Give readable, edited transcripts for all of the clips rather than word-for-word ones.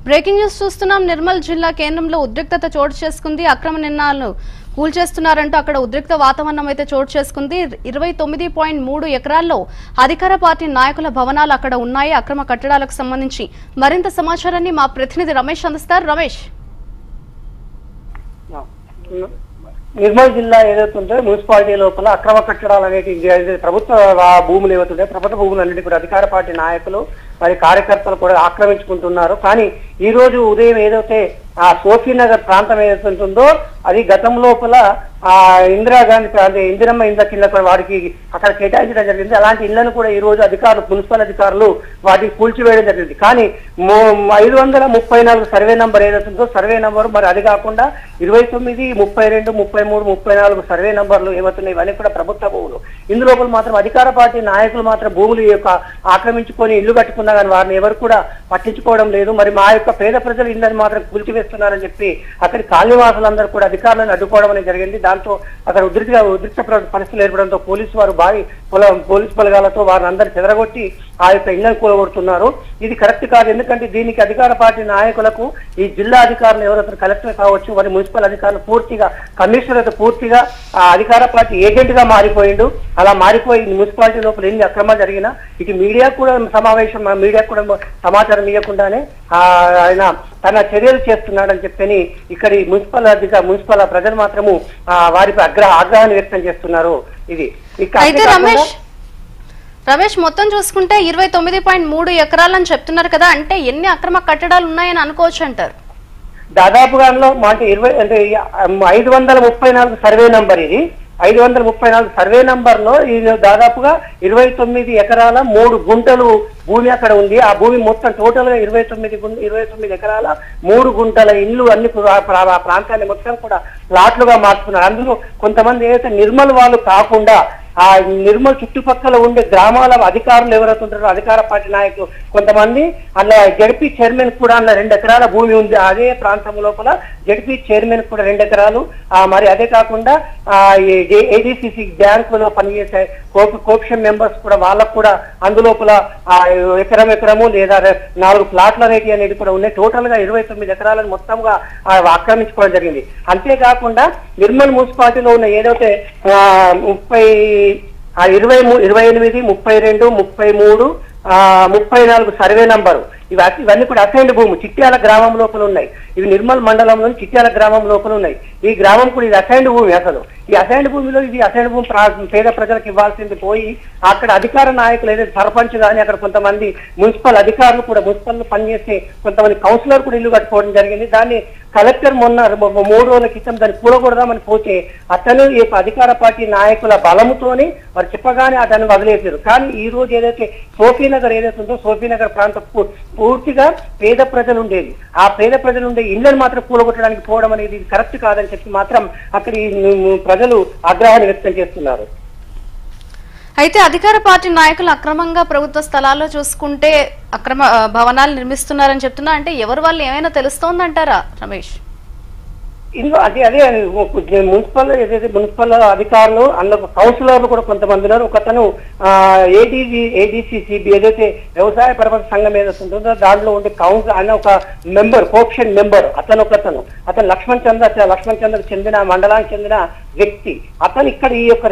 Breaking news చూస్తున్నాం. నిర్మల్ జిల్లా కేంద్రంలో ఉద్రిక్తత చోటు చేసుకుంది. అక్రమ నిర్ణయాలను కూల్చేస్తున్నారంటూ అక్కడ ఉద్రిక్త వాతావరణం అయితే చోటు చేసుకుంది. 29.3 ఎకరాల్లో అధికార పార్టీ నాయకుల భవనాలు అక్కడ ఉన్నాయి. అక్రమ కట్టడాలకు సంబంధించి మరింత సమాచారాన్ని మా ప్రతినిధి రమేష్ అందిస్తారు. రమేష్, నిర్మల్ జిల్లా ఏదైతుందో మున్సిపాలిటీ లోపల అక్రమ కట్టడాలు అనేటి ప్రభుత్వ భూములు ఏవైతుంటే ప్రభుత్వ భూములన్నిటి కూడా అధికార పార్టీ నాయకులు మరి కార్యకర్తలు కూడా ఆక్రమించుకుంటున్నారు. కానీ ఈ రోజు ఉదయం ఏదైతే ఆ సోఫీనగర్ ప్రాంతం ఏదైతే ఉంటుందో అది గతం లోపల ఆ ఇందిరాగాంధీ అంటే ఇందిరమ్మ ఇండ్ల కింద వారికి అక్కడ కేటాయించడం జరిగింది. అలాంటి ఇళ్లను కూడా ఈ రోజు అధికారులు మున్సిపల్ అధికారులు వాటిని కూల్చివేయడం జరిగింది. కానీ 534 సర్వే నంబర్ ఏదైతుందో సర్వే నంబర్ మరి అది కాకుండా 29, 32, 33, 34 సర్వే నంబర్లు ఏమవుతున్నాయి ఇవన్నీ కూడా ప్రభుత్వ భూములు. ఇందులో మాత్రం అధికార పార్టీ నాయకులు మాత్రం భూములు ఆక్రమించుకొని ఇల్లు కట్టుకున్నా కానీ వారిని ఎవరు కూడా పట్టించుకోవడం లేదు. మరి మా యొక్క పేద ప్రజలు ఇళ్ళని మాత్రం కూల్చివేస్తున్నారని చెప్పి అక్కడి కాలనీవాసులందరూ కూడా అధికారులను అడ్డుకోవడం అనేది జరిగింది. దాంతో అక్కడ ఉద్రిక్త పరిస్థితులు ఏర్పడంతో పోలీసు బలగాలతో వారిని అందరూ చెదరగొట్టి ఆ యొక్క ఇళ్లను కూలగొడుతున్నారు. ఇది కరెక్ట్ కాదు. ఎందుకంటే దీనికి అధికార పార్టీ నాయకులకు ఈ జిల్లా అధికారులు ఎవరైతే కలెక్టర్ కావచ్చు మరి మున్సిపల్ అధికారులు పూర్తిగా కమిషనర్ అయితే పూర్తిగా ఆ అధికార పార్టీ ఏజెంట్ గా మారిపోయిండు. అలా మారిపోయి మున్సిపాలిటీ లోపల ఎన్ని అక్రమాలు జరిగినా ఇటు మీడియా కూడా మీడియా కూడా సమాచారం ఇవ్వకుండానే ఆయన తన చర్యలు చేస్తున్నాడని చెప్పని ఇక్కడి మున్సిపల్ ప్రజలు మాత్రము వారిపై ఆగ్రహాన్ని వ్యక్తం చేస్తున్నారు. ఇది రమేష్, మొత్తం చూసుకుంటే 29.3 ఎకరాలని చెప్తున్నారు కదా, అంటే ఎన్ని అక్రమ కట్టడాలు ఉన్నాయని అనుకోవచ్చు అంటారు? దాదాపుగా 534 సర్వే నంబర్ ఇది 534 సర్వే నంబర్ లో దాదాపుగా 29 ఎకరాల 3 గుంటలు భూమి అక్కడ ఉంది. ఆ భూమి మొత్తం టోటల్ గా 29 ఎకరాల 3 గుంటల ఇల్లు అన్ని ప్రాంతాన్ని మొత్తం కూడా ప్లాట్లుగా మార్చుకున్నారు. అందులో కొంతమంది ఏదైతే నిర్మల్ వాళ్ళు కాకుండా ఆ నిర్మల్ చుట్టుపక్కల ఉండే గ్రామాల అధికారులు ఎవరైతే ఉంటారో అధికార పార్టీ నాయకులు కొంతమంది అలా జడ్పీ చైర్మన్ కూడా అలా 2 ఎకరాల భూమి ఉంది. అదే ప్రాంతం లోపల జడ్పీ చైర్మన్ కూడా 2 ఎకరాలు మరి అదే కాకుండా ఏడీసీసీ బ్యాంకులో పనిచేసే కోప్షన్ మెంబర్స్ కూడా వాళ్ళకు కూడా అందులోపల ఎకరము లేదా 4 ప్లాట్లు అనేది కూడా ఉన్నాయి. టోటల్ గా 29 ఎకరాలను మొత్తంగా ఆక్రమించుకోవడం జరిగింది. అంతేకాకుండా నిర్మల్ మున్సిపాలిటీలో ఉన్న ఏదైతే 28, 32, 33, 34 సర్వే నంబరు ఇవన్నీ కూడా అసైన్డ్ భూమి చిట్యాల గ్రామం లోపల ఉన్నాయి. ఇవి నిర్మల్ మండలంలోని చిట్యాల గ్రామం లోపల ఉన్నాయి. ఈ గ్రామం కూడా ఇది అసైన్డ్ భూమి. అసలు ఈ అసైన్డ్ భూమిలో ఇది అసైన్డ్ భూమి పేద ప్రజలకు ఇవ్వాల్సింది పోయి అక్కడ అధికార నాయకులు ఏదైతే సర్పంచ్ కానీ అక్కడ కొంతమంది మున్సిపల్ అధికారులు కూడా మున్సిపల్ పనిచేసే కొంతమంది కౌన్సిలర్ కూడా ఇల్లు కట్టుకోవడం జరిగింది. దాన్ని కలెక్టర్ మొన్న 3 రోజుల క్రితం దాన్ని కూడకూడదామని పోతే అతను ఈ అధికార పార్టీ నాయకుల బలముతోని వారు చెప్పగానే అతను వదిలేసారు. కానీ ఈ రోజు ఏదైతే సోఫీనగర్ ఏదైతే ఉందో సోఫీనగర్ ప్రాంతం పూర్తిగా పేద ప్రజలు ఉండేది. ఆ పేద ప్రజలు ఉండే ఇళ్లను మాత్రం కూలగొట్టడానికి పోవడం అనేది కరెక్ట్ కాదని చెప్పి మాత్రం అక్కడి ప్రజలు ఆగ్రహాన్ని వ్యక్తం చేస్తున్నారు. అయితే అధికార పార్టీ నాయకులు అక్రమంగా ప్రభుత్వ స్థలాల్లో చూసుకుంటే అక్రమ భవనాలు నిర్మిస్తున్నారని చెప్తున్నా, అంటే ఎవరు వాళ్ళు ఏమైనా తెలుస్తోందంటారా రమేష్? ఇందులో అదే మున్సిపల్ అధికారులు అందులో కౌన్సిలర్లు కూడా కొంతమంది ఉన్నారు. ఒకతను ఏడీసీసీబీ ఏదైతే వ్యవసాయ పరపతి సంఘం ఏదైతే ఉంటుందో దాంట్లో ఉండే కౌన్సిల్ అనే ఒక మెంబర్ కోప్షన్ మెంబర్ అతను లక్ష్మణ్ చంద్ర చెందిన మండలానికి చెందిన వ్యక్తి. అతను ఇక్కడ ఈ యొక్క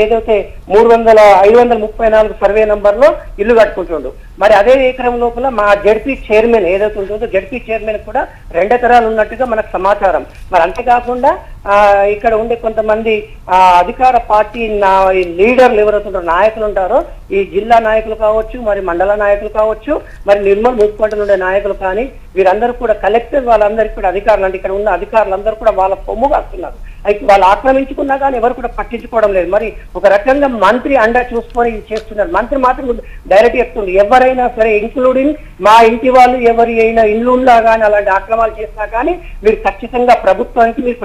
534 సర్వే నంబర్ లో ఇల్లు కట్టుకుంటుండు. మరి అదే ఎకరం లోపల మా జడ్పీ చైర్మన్ ఏదైతే ఉంటుందో జడ్పీ చైర్మన్ కూడా 2 ఎకరాలు ఉన్నట్టుగా మనకు సమాచారం. మరి అంతేకాకుండా ఇక్కడ ఉండే కొంతమంది అధికార పార్టీ లీడర్లు ఎవరైతే ఉంటారో నాయకులు ఉంటారో ఈ జిల్లా నాయకులు కావచ్చు మరి మండల నాయకులు కావచ్చు మరి నిర్మల్ మున్సిపాలిటీలో ఉండే నాయకులు కానీ వీరందరూ కూడా కలెక్టర్ వాళ్ళందరికీ కూడా అధికారులు అంటే ఇక్కడ ఉన్న అధికారులందరూ కూడా వాళ్ళ పొమ్ము కాస్తున్నారు. అయితే వాళ్ళు ఆక్రమించుకున్నా కానీ ఎవరు కూడా పట్టించుకోవడం లేదు. మరి ఒక రకంగా మంత్రి అండా చూసుకొని ఇది చేస్తున్నారు. మంత్రి మాత్రం డైరెక్ట్ చెప్తుంది ఎవరైనా సరే ఇంక్లూడింగ్ మా ఇంటి వాళ్ళు ఎవరి అయినా ఇల్లు ఉన్నా కానీ అలాంటి ఆక్రమాలు చేసినా కానీ మీరు ఖచ్చితంగా ప్రభుత్వానికి మీరు ప్రభుత్వ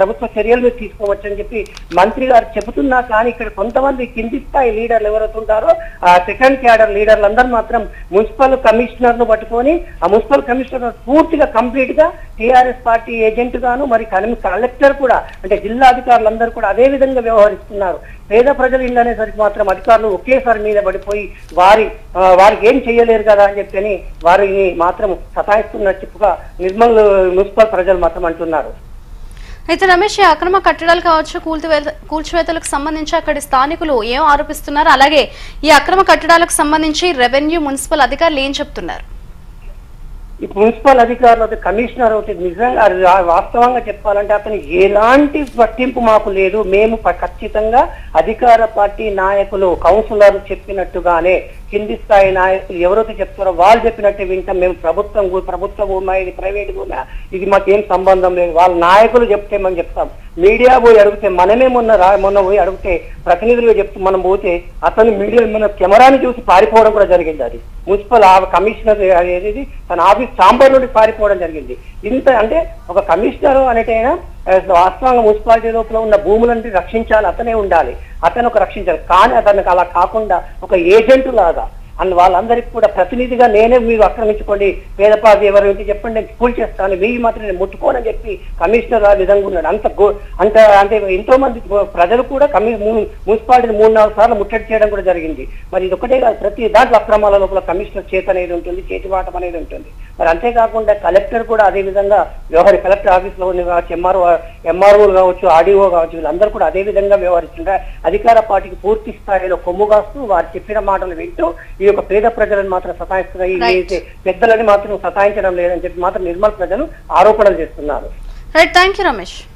చర్యలు మీరు తీసుకోవచ్చని చెప్పి మంత్రి గారు చెబుతున్నా కానీ ఇక్కడ కొంతమంది కింది స్థాయి లీడర్లు ఎవరైతే ఉంటారో ఆ సెకండ్ క్యాడర్ లీడర్లు అందరూ మాత్రం మున్సిపల్ కమిషనర్ ను పట్టుకొని ఆ మున్సిపల్ కమిషనర్ పూర్తిగా కంప్లీట్ గా టీఆర్ఎస్ పార్టీ ఏజెంట్ గాను మరి కలెక్టర్ కూడా అంటే జిల్లా అధికారులందరూ కూడా అదే విధంగా వ్యవహరిస్తున్నారు. పేద ప్రజలు ఇల్లు అనేసరికి మాత్రం అధికారులు ఒకేసారి మీద పడిపోయి వారికి ఏం చేయలేరు కదా అని చెప్పని వారిని మాత్రం సతాయిస్తున్న చెప్పుగా నిర్మల్ మున్సిపల్ ప్రజలు మాత్రం అంటున్నారు. అయితే రమేష్, ఈ అక్రమ కట్టడాలు కావచ్చు, కూల్చివేతలకు సంబంధించి అక్కడి స్థానికులు ఏం ఆరోపిస్తున్నారు, అలాగే ఈ అక్రమ కట్టడాలకు సంబంధించి రెవెన్యూ మున్సిపల్ అధికారులు ఏం చెప్తున్నారు? ఈ మున్సిపల్ అధికారులు కమిషనర్ అవుతుంది నిజంగా వాస్తవంగా చెప్పాలంటే అతను ఎలాంటి పట్టింపు మాకు లేదు. మేము ఖచ్చితంగా అధికార పార్టీ నాయకులు కౌన్సిలర్లు చెప్పినట్టుగానే కింది స్థాయి నాయకులు ఎవరైతే చెప్తారో వాళ్ళు చెప్పినట్టే వింటాం. మేము ప్రభుత్వ భూమా ఇది ప్రైవేట్ భూమా ఇది మాకేం సంబంధం లేదు. వాళ్ళ నాయకులు చెప్తే మనం చెప్తాం. మీడియా పోయి అడిగితే మనమే మొన్న పోయి అడిగితే ప్రతినిధులుగా చెప్తూ మనం పోతే అతను మీడియా మన కెమెరాని చూసి పారిపోవడం కూడా జరిగింది. అది మున్సిపల్ కమిషనర్ అనేది తన ఆఫీస్ ఛాంబర్ నుండి పారిపోవడం జరిగింది. ఇంత అంటే ఒక కమిషనర్ అనేటైనా వాస్తవంగా మున్సిపాలిటీ లోపల ఉన్న భూములని రక్షించాలి, అతనే ఉండాలి, అతను ఒక రక్షించాలి. కానీ అతనికి అలా కాకుండా ఒక ఏజెంట్ లాగా అండ్ వాళ్ళందరికీ కూడా ప్రతినిధిగా నేనే మీరు ఆక్రమించుకోండి, పేదపాది ఎవరు ఏంటి చెప్పండి నేను కూల్ చేస్తాను, మీరు మాత్రం నేను ముట్టుకోనని చెప్పి కమిషనర్ ఆ విధంగా ఉన్నాడు. అంటే ఎంతో మంది ప్రజలు కూడా మున్సిపాలిటీని 3-4 సార్లు ముట్టడి చేయడం కూడా జరిగింది. మరి ఇది ఒకటే కాదు, ప్రతి దాంట్లో అక్రమాల లోపల కమిషనర్ చేత అనేది ఉంటుంది, చేతివాటం అనేది ఉంటుంది. మరి అంతేకాకుండా కలెక్టర్ కూడా అదే విధంగా కలెక్టర్ ఆఫీస్ లో కావచ్చు, ఎంఆర్ఓలు కావచ్చు, ఆర్డీఓ కావచ్చు, వీళ్ళందరూ కూడా అదే విధంగా వ్యవహరిస్తుంటారు. అధికార పార్టీకి పూర్తి స్థాయిలో కొమ్ము కాస్తూ వారు చెప్పిన మాటలు వింటూ ఈ యొక్క పేద ప్రజలను మాత్రం సతాయిస్తున్నాయి, పెద్దలని మాత్రం సతాయించడం లేదని చెప్పి మాత్రం నిర్మల్ ప్రజలు ఆరోపణలు చేస్తున్నారు. Right, thank you Ramesh.